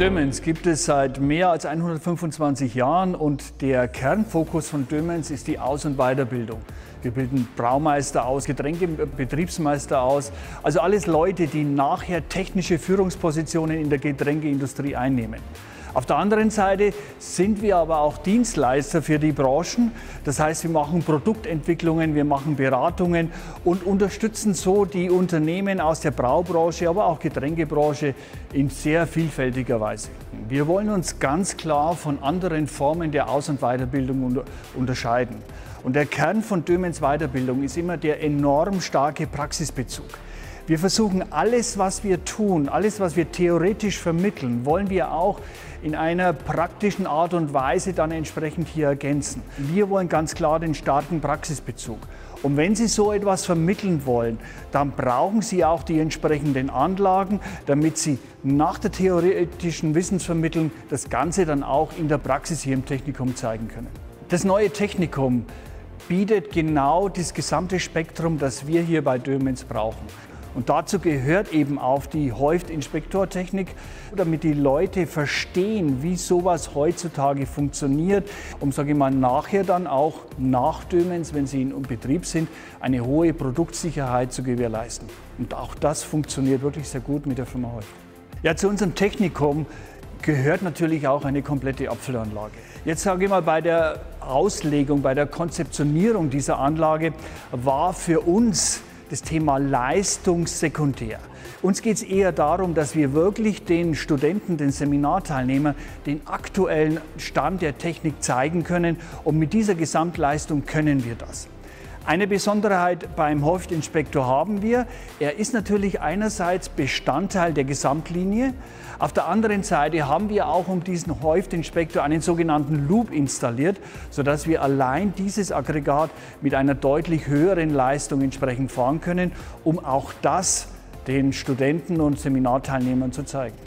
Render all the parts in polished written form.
Dömens gibt es seit mehr als 125 Jahren und der Kernfokus von Dömens ist die Aus- und Weiterbildung. Wir bilden Braumeister aus, Getränkebetriebsmeister aus, also alles Leute, die nachher technische Führungspositionen in der Getränkeindustrie einnehmen. Auf der anderen Seite sind wir aber auch Dienstleister für die Branchen. Das heißt, wir machen Produktentwicklungen, wir machen Beratungen und unterstützen so die Unternehmen aus der Braubranche, aber auch Getränkebranche in sehr vielfältiger Weise. Wir wollen uns ganz klar von anderen Formen der Aus- und Weiterbildung unterscheiden. Und der Kern von Dömens Weiterbildung ist immer der enorm starke Praxisbezug. Wir versuchen alles, was wir tun, alles, was wir theoretisch vermitteln, wollen wir auch in einer praktischen Art und Weise dann entsprechend hier ergänzen. Wir wollen ganz klar den starken Praxisbezug. Und wenn Sie so etwas vermitteln wollen, dann brauchen Sie auch die entsprechenden Anlagen, damit Sie nach der theoretischen Wissensvermittlung das Ganze dann auch in der Praxis hier im Technikum zeigen können. Das neue Technikum bietet genau das gesamte Spektrum, das wir hier bei Dömens brauchen. Und dazu gehört eben auch die Häuft-Inspektortechnik, damit die Leute verstehen, wie sowas heutzutage funktioniert, um, sage ich mal, nachher dann auch nach Dömens, wenn sie in Betrieb sind, eine hohe Produktsicherheit zu gewährleisten. Und auch das funktioniert wirklich sehr gut mit der Firma Häuft. Ja, zu unserem Technikum gehört natürlich auch eine komplette Abfüllanlage. Jetzt sage ich mal, bei der Auslegung, bei der Konzeptionierung dieser Anlage war für uns das Thema Leistung sekundär. Uns geht es eher darum, dass wir wirklich den Studenten, den Seminarteilnehmern den aktuellen Stand der Technik zeigen können und mit dieser Gesamtleistung können wir das. Eine Besonderheit beim Häuft-Inspektor haben wir. Er ist natürlich einerseits Bestandteil der Gesamtlinie. Auf der anderen Seite haben wir auch um diesen Häuft-Inspektor einen sogenannten Loop installiert, sodass wir allein dieses Aggregat mit einer deutlich höheren Leistung entsprechend fahren können, um auch das den Studenten und Seminarteilnehmern zu zeigen.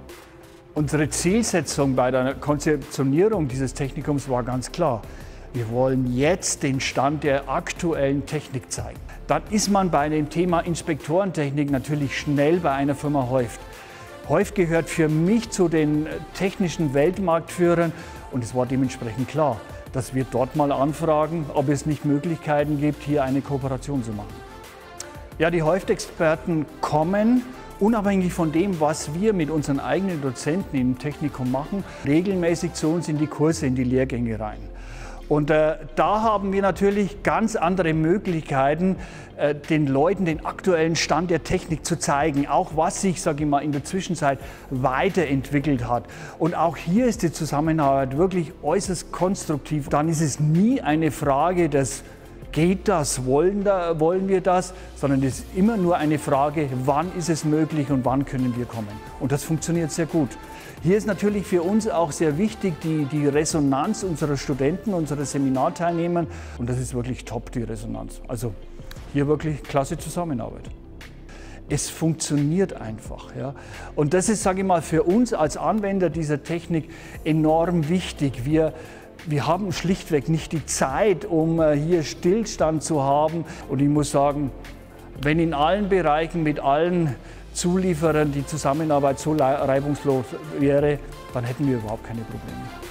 Unsere Zielsetzung bei der Konzeptionierung dieses Technikums war ganz klar. Wir wollen jetzt den Stand der aktuellen Technik zeigen. Dann ist man bei dem Thema Inspektorentechnik natürlich schnell bei einer Firma Häuft. Häuft gehört für mich zu den technischen Weltmarktführern und es war dementsprechend klar, dass wir dort mal anfragen, ob es nicht Möglichkeiten gibt, hier eine Kooperation zu machen. Ja, die Häuft-Experten kommen, unabhängig von dem, was wir mit unseren eigenen Dozenten im Technikum machen, regelmäßig zu uns in die Kurse, in die Lehrgänge rein. Und da haben wir natürlich ganz andere Möglichkeiten, den Leuten den aktuellen Stand der Technik zu zeigen, auch was sich, sage ich mal, in der Zwischenzeit weiterentwickelt hat. Und auch hier ist die Zusammenarbeit wirklich äußerst konstruktiv. Dann ist es nie eine Frage des geht das, wollen wir das, sondern es ist immer nur eine Frage, wann ist es möglich und wann können wir kommen. Und das funktioniert sehr gut. Hier ist natürlich für uns auch sehr wichtig die Resonanz unserer Studenten, unserer Seminarteilnehmer. Und das ist wirklich top, die Resonanz. Also hier wirklich klasse Zusammenarbeit. Es funktioniert einfach. Ja. Und das ist, sage ich mal, für uns als Anwender dieser Technik enorm wichtig. Wir haben schlichtweg nicht die Zeit, um hier Stillstand zu haben. Und ich muss sagen, wenn in allen Bereichen mit allen Zulieferern die Zusammenarbeit so reibungslos wäre, dann hätten wir überhaupt keine Probleme.